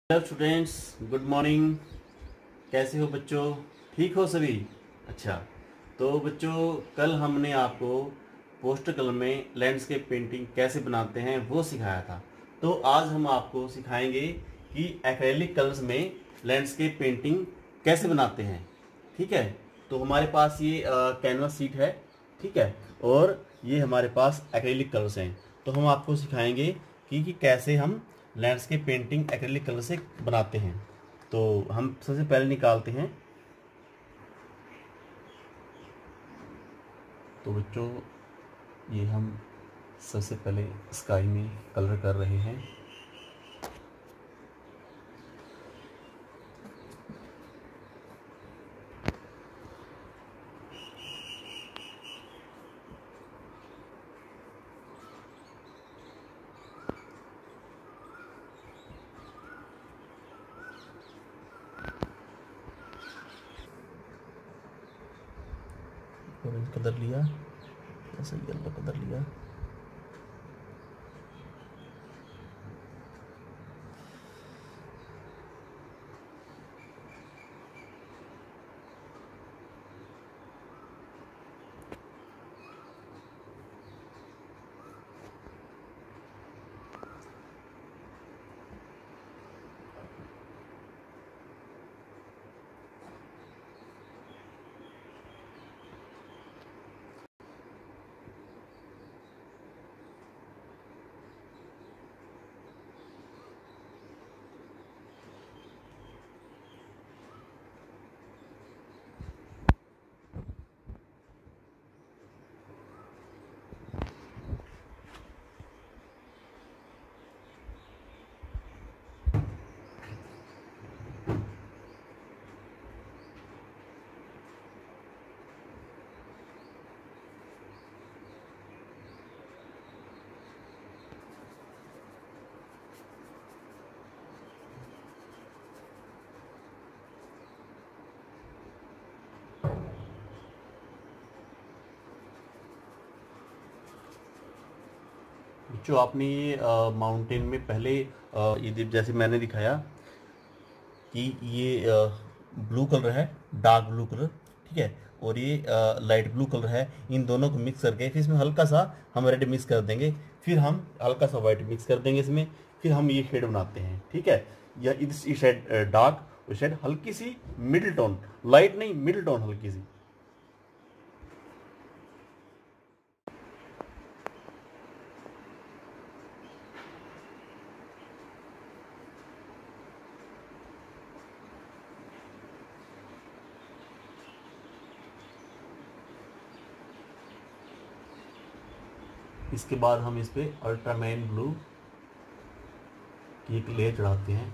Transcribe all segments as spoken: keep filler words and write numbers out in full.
Hello students, good morning. कैसे हो बच्चों? ठीक हो सभी? अच्छा, तो बच्चों कल हमने आपको पोस्टर कलर में लैंडस्केप पेंटिंग कैसे बनाते हैं वो सिखाया था। तो आज हम आपको सिखाएंगे कि एक्रेलिक कलर्स में लैंडस्केप पेंटिंग कैसे बनाते हैं। ठीक है, तो हमारे पास ये कैनवस सीट है, ठीक है, और ये हमारे पास एक्रेलिक कलर्स हैं। तो हम आपको सिखाएंगे कि, कि कैसे हम लैंडस्केप पेंटिंग एक्रेलिक कलर से बनाते हैं। तो हम सबसे पहले निकालते हैं। तो बच्चों ये हम सबसे पहले स्काई में कलर कर रहे हैं। ऑरेंज कलर लिया, ऐसा येलो कलर लिया, जो आपने ये माउंटेन में पहले अ, ये जैसे मैंने दिखाया कि ये ब्लू कलर है, डार्क ब्लू कलर, ठीक है, और ये लाइट ब्लू कलर है। इन दोनों को मिक्स करके फिर इसमें हल्का सा हम रेड मिक्स कर देंगे, फिर हम हल्का सा वाइट मिक्स कर देंगे इसमें, फिर हम ये शेड बनाते हैं। ठीक है, या इस शेड डार्क, उस शेड हल्की सी मिडिल टोन, लाइट नहीं मिडिल टोन हल्की सी। इसके बाद हम इस पे अल्ट्रामैन ब्लू की एक लेयर चढ़ाते हैं।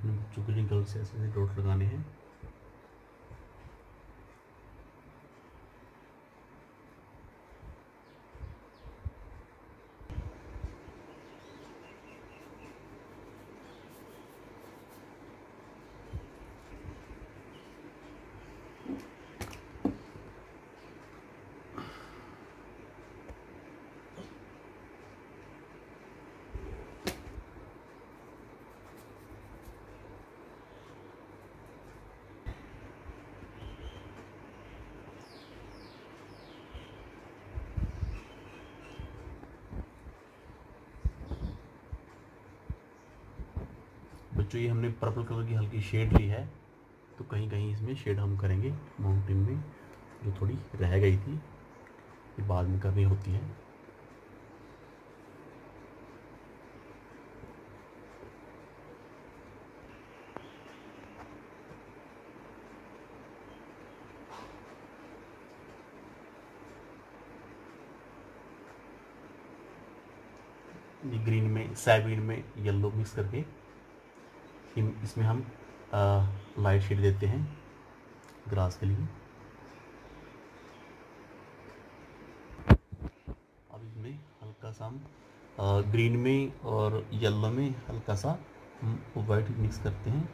अपने बच्चों को कलर से ऐसे ऐसे डॉट लगाने हैं। बच्चों ये हमने पर्पल कलर की हल्की शेड ली है, तो कहीं कहीं इसमें शेड हम करेंगे माउंटेन में, जो थोड़ी रह गई थी, ये बाद में करनी होती है। ये ग्रीन में, सैविन में येलो मिक्स करके इसमें हम लाइट शेड देते हैं ग्रास के लिए। अब इसमें हल्का सा हम ग्रीन में और येलो में हल्का सा हम वाइट मिक्स करते हैं।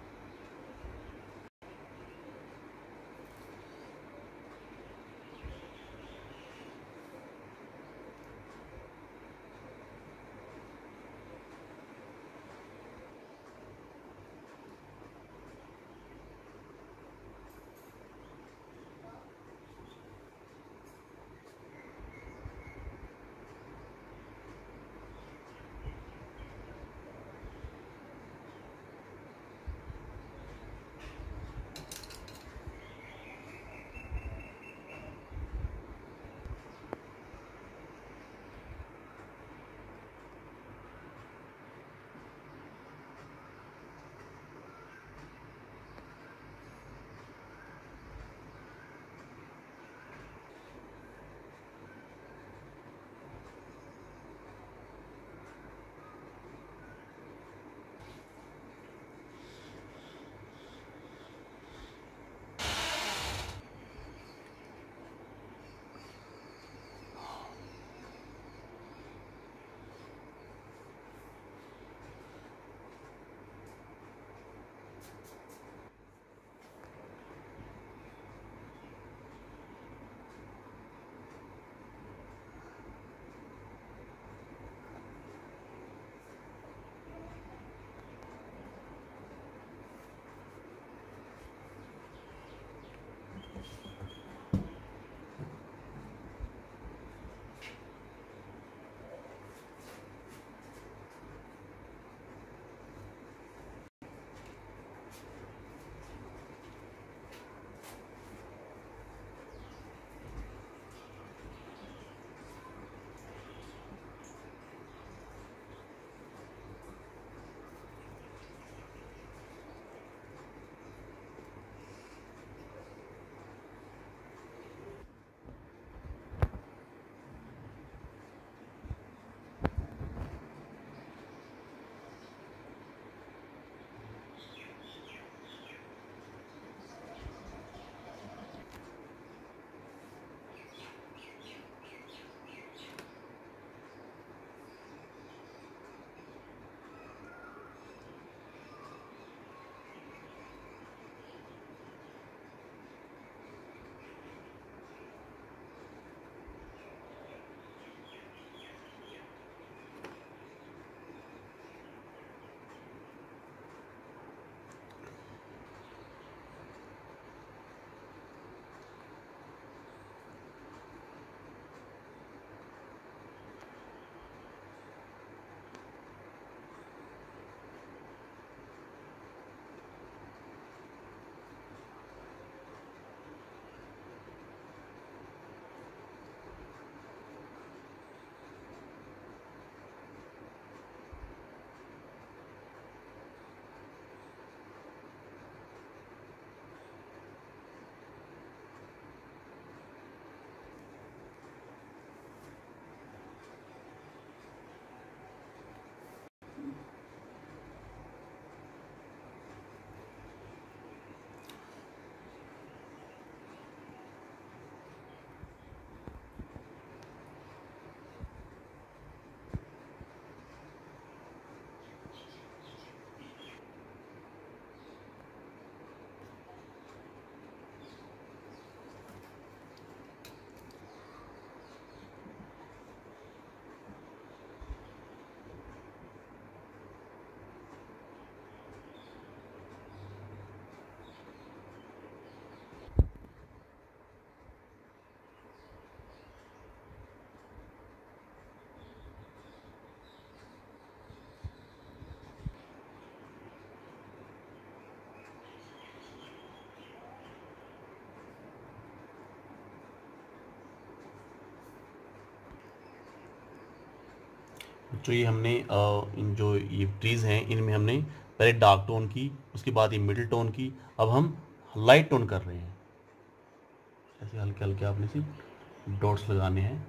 बच्चों ये हमने इन जो ये ट्रीज़ हैं इनमें हमने पहले डार्क टोन की, उसके बाद ये मिडिल टोन की, अब हम लाइट टोन कर रहे हैं। ऐसे हल्के हल्के आपने सिर्फ डॉट्स लगाने हैं।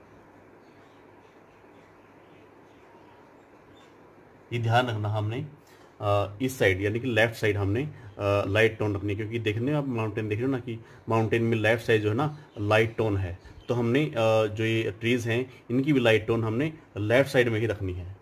ये ध्यान रखना हमने इस साइड यानी कि लेफ्ट साइड हमने लाइट टोन रखनी है, क्योंकि देखने आप माउंटेन देख रहे हो ना कि माउंटेन में लेफ्ट साइड जो है ना लाइट टोन है, तो हमने जो ये ट्रीज़ हैं इनकी भी लाइट टोन हमने लेफ्ट साइड में ही रखनी है।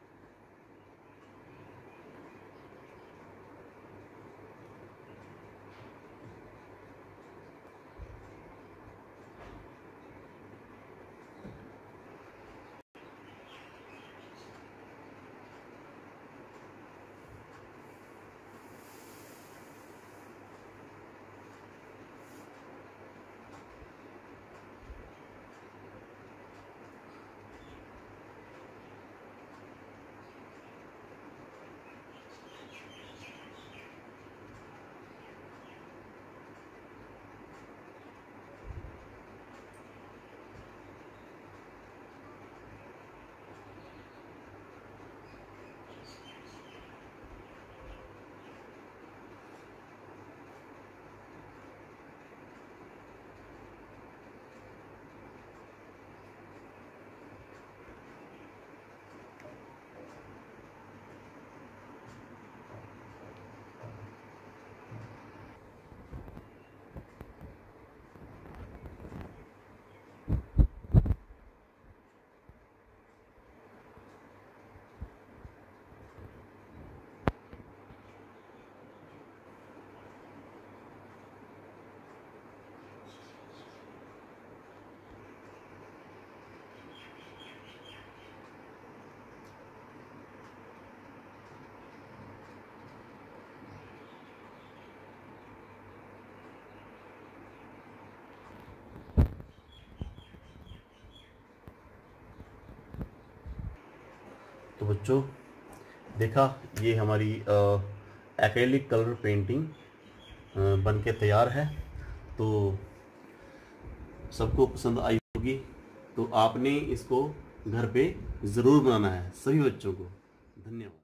तो बच्चों देखा, ये हमारी एक्रेलिक कलर पेंटिंग बन के तैयार है। तो सबको पसंद आई होगी, तो आपने इसको घर पे ज़रूर बनाना है सभी बच्चों को। धन्यवाद।